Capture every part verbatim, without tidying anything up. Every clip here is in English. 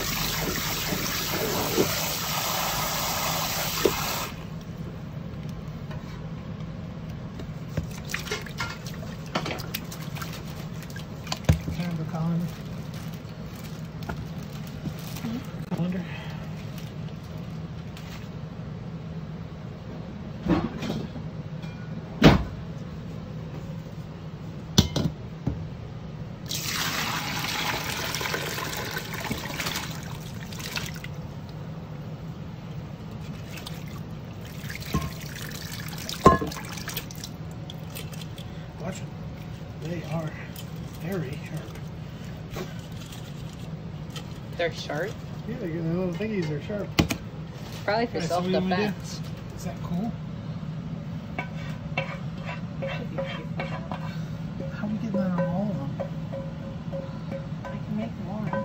Watch them. They are very sharp. They're sharp? Yeah, the little thingies are sharp. Probably for Okay, self-defense. So is that cool? How are we getting that on all of them? I can make more.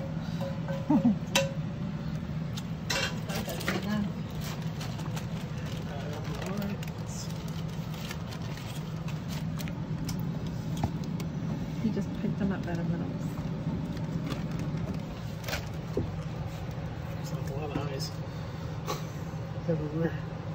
He just picked them up out of middles. There's like a lot of eyes everywhere.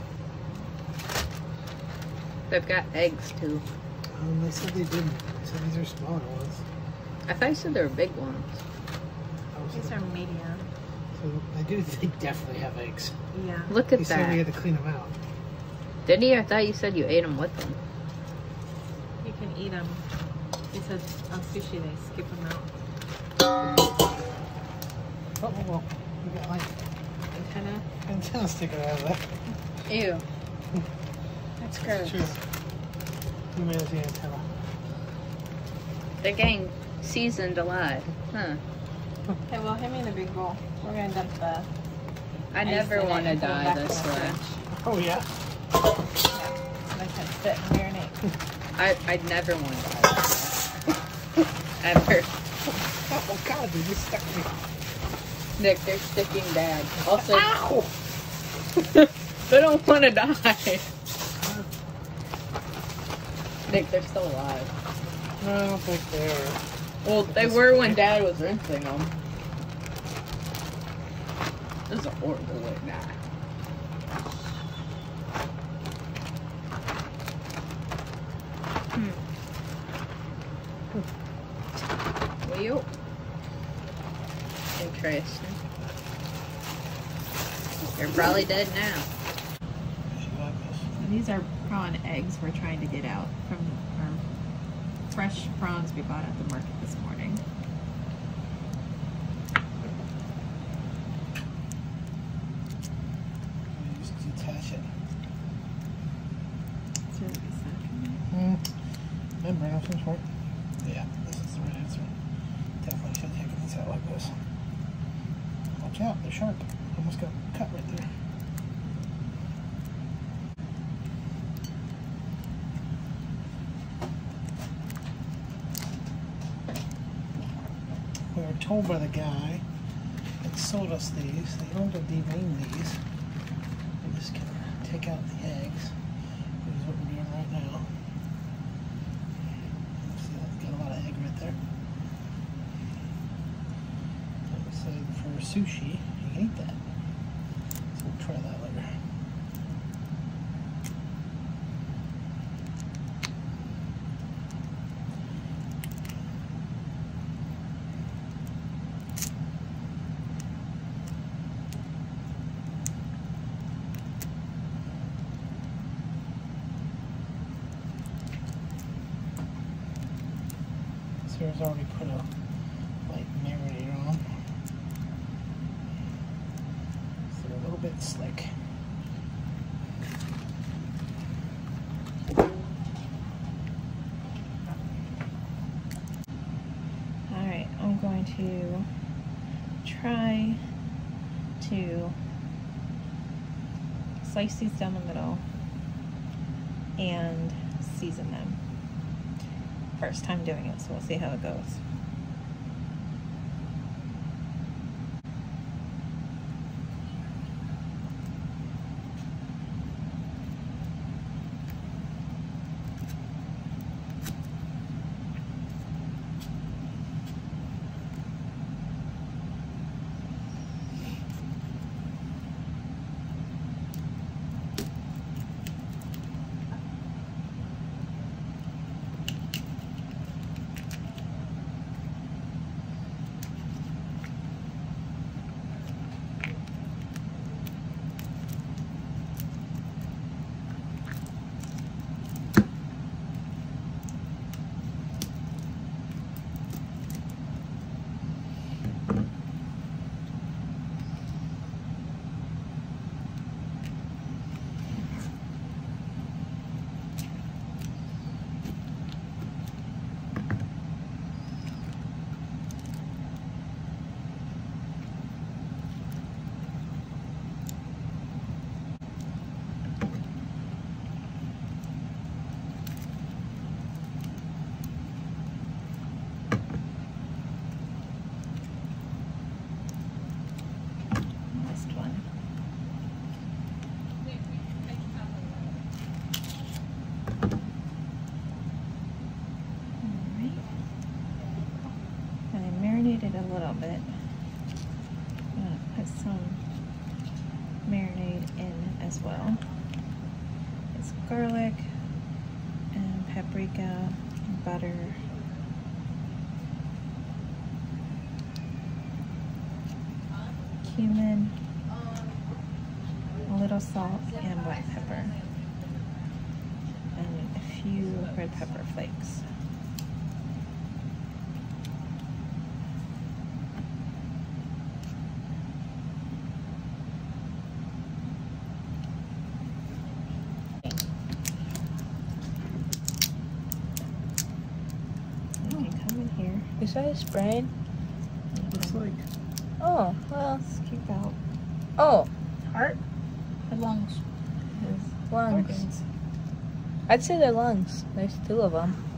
They've got eggs too. Um, they said they didn't. They said these are smaller ones. I thought you said they were big ones. Oh, These so are medium. So they do. They definitely have eggs. Yeah. Look at They said we that. had to clean them out. Didn't you? I thought you said you ate them with them. You can eat them. He said on sushi they skip them out. Oh, oh, oh. We got like Antenna. antenna sticking out of that. Ew. That's gross. True. Humanity antenna. They're getting seasoned alive. Huh. Okay, well, hand me the big bowl. We're going to dump the... I ice never in it want to and put it die back in this the way. fridge. Oh yeah. Yeah. Let it sit and marinate. I, I'd never want to die this way. Ever. Oh God, they just stuck me. Nick, they're sticking bad. Also, Ow! they don't want to die. Nick, they're still alive. No, I don't think they are. Well, they were when Dad was rinsing them. This is a horrible way to die. Hmm. Well, interesting. They're probably dead now. So these are prawn eggs we're trying to get out from our fresh prawns we bought at the market this morning. Just detach it. It's really good. Hmm. And bring up some short. Yeah, this is the right answer. Definitely should take these out like this. Watch out, they're sharp. Almost got cut right there. We were told by the guy that sold us these, they don't have to devein these. We're just gonna take out the eggs, which is what we're doing right now. See, that's got a lot of egg right there. So for sushi, you can eat that. So we'll try that later. Sarah's already put a light marinator on. So they're a little bit slick. Alright, I'm going to try to slice these down the middle and season them. First time doing it, so we'll see how it goes. onion in as well. It's garlic and paprika and butter. Cumin, a little salt and black pepper, and a few red pepper flakes. You can come in here. Is that a sprain? Looks like Oh, well. Scoop out Oh, heart or lungs. his lungs. organs. I'd say they're lungs. There's two of them.